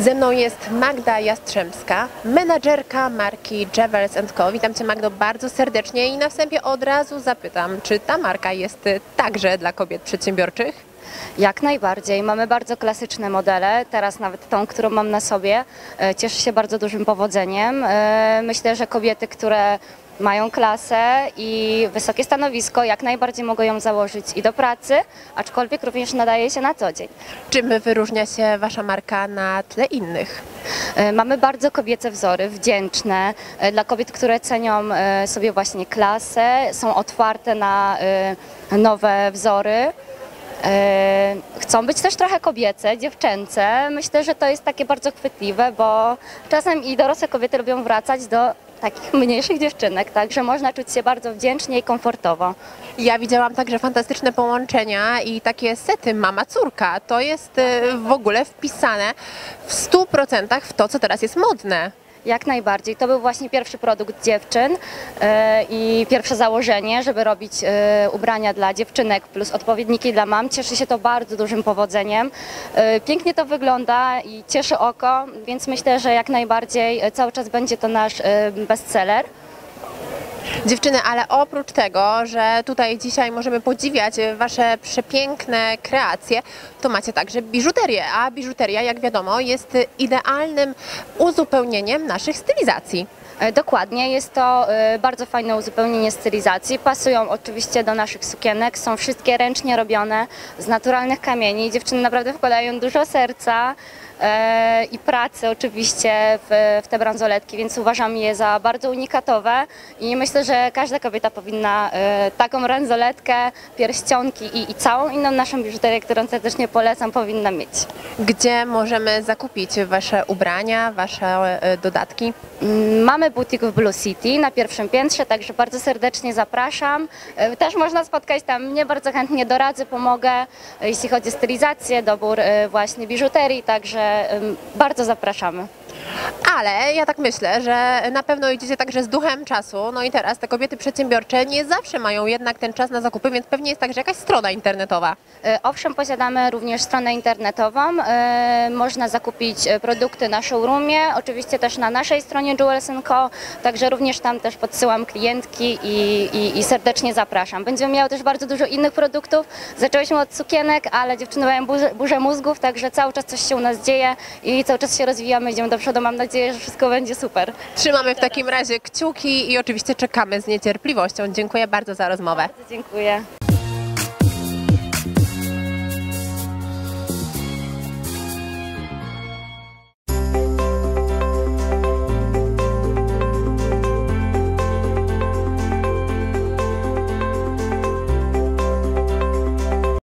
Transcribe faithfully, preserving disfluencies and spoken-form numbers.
Ze mną jest Magda Jastrzębska, menadżerka marki Jewels and Co. Witam Cię, Magdo, bardzo serdecznie i na wstępie od razu zapytam, czy ta marka jest także dla kobiet przedsiębiorczych? Jak najbardziej. Mamy bardzo klasyczne modele, teraz nawet tą, którą mam na sobie, cieszy się bardzo dużym powodzeniem. Myślę, że kobiety, które mają klasę i wysokie stanowisko, jak najbardziej mogą ją założyć i do pracy, aczkolwiek również nadaje się na co dzień. Czym wyróżnia się Wasza marka na tle innych? Mamy bardzo kobiece wzory, wdzięczne, dla kobiet, które cenią sobie właśnie klasę, są otwarte na nowe wzory. Chcą być też trochę kobiece, dziewczęce. Myślę, że to jest takie bardzo chwytliwe, bo czasem i dorosłe kobiety lubią wracać do takich mniejszych dziewczynek, także można czuć się bardzo wdzięcznie i komfortowo. Ja widziałam także fantastyczne połączenia i takie sety mama-córka. To jest w ogóle wpisane w stu procentach w to, co teraz jest modne. Jak najbardziej. To był właśnie pierwszy produkt dziewczyn yy, i pierwsze założenie, żeby robić yy, ubrania dla dziewczynek plus odpowiedniki dla mam. Cieszy się to bardzo dużym powodzeniem. Yy, pięknie to wygląda i cieszy oko, więc myślę, że jak najbardziej cały czas będzie to nasz yy, bestseller. Dziewczyny, ale oprócz tego, że tutaj dzisiaj możemy podziwiać Wasze przepiękne kreacje, to macie także biżuterię, a biżuteria, jak wiadomo, jest idealnym uzupełnieniem naszych stylizacji. Dokładnie, jest to bardzo fajne uzupełnienie stylizacji. Pasują oczywiście do naszych sukienek, są wszystkie ręcznie robione z naturalnych kamieni. Dziewczyny naprawdę wkładają dużo serca i pracy oczywiście w, w te bransoletki, więc uważam je za bardzo unikatowe i myślę, że każda kobieta powinna taką bransoletkę, pierścionki i, i całą inną naszą biżuterię, którą serdecznie polecam, powinna mieć. Gdzie możemy zakupić Wasze ubrania, Wasze dodatki? Mamy butik w Blue City na pierwszym piętrze, także bardzo serdecznie zapraszam. Też można spotkać tam mnie, bardzo chętnie doradzę, pomogę, jeśli chodzi o stylizację, dobór właśnie biżuterii, także bardzo zapraszamy. Ale ja tak myślę, że na pewno idziecie także z duchem czasu, no i teraz te kobiety przedsiębiorcze nie zawsze mają jednak ten czas na zakupy, więc pewnie jest także jakaś strona internetowa. Owszem, posiadamy również stronę internetową, można zakupić produkty na showroomie, oczywiście też na naszej stronie Jewels and Co, także również tam też podsyłam klientki i, i, i serdecznie zapraszam. Będziemy miały też bardzo dużo innych produktów, zaczęłyśmy od sukienek, ale dziewczyny mają burzę, burzę mózgów, także cały czas coś się u nas dzieje i cały czas się rozwijamy, idziemy do przodu. Mam nadzieję, że wszystko będzie super. Trzymamy w takim razie kciuki i oczywiście czekamy z niecierpliwością. Dziękuję bardzo za rozmowę. Bardzo dziękuję.